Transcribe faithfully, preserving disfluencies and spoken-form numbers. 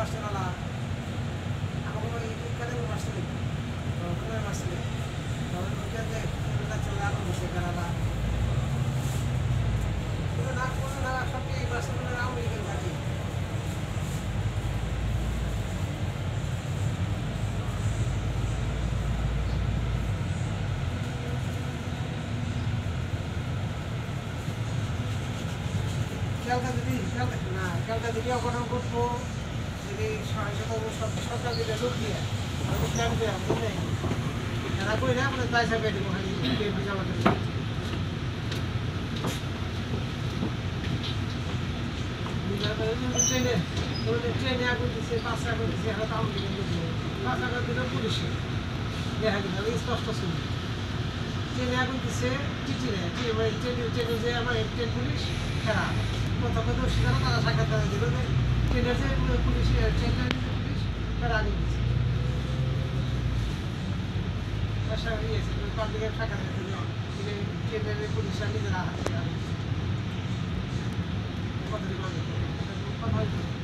মাস্টারওয়ালা আমাকে ইকালে মাস্টার তো মাস্টার তখন ওইটাতে চলে আসো বসে করালা কিন্তু না কোনো না সবটি মাস্টারগুলো নাও লিখে থাকি ক্যালকা যদি ক্যালকা না ক্যালকা যদি অঘটন করবো যদি সরকার যদি লোক দিয়ে আমি প্ল্যান দিয়ে বুঝলে এরা কই না আমাদের তাই সাহেব দিব খালি আমাদের ট্রেনে ট্রেনে আগুন দিচ্ছে পাঁচ টাকা দিচ্ছে এরা তাও পাঁচ টাকা দিল পুলিশে দেখা গেল স্পষ্ট ছিল ট্রেনে আগুন দিচ্ছে টিটিনে ট্রেনে ট্রেনে যে আমার ট্রেন পুলিশ খেলা প্রথমে তো সেখানে তারা সাক্ষাৎ দিল যে ট্রেনের যে পুলিশ ট্রেনের পুলিশ তারা আগুন দিচ্ছে পাবলিকের সাক্ষাৎ ট্রেনের পুলিশরা নিজেরা হাতে আগুন দিচ্ছে কথা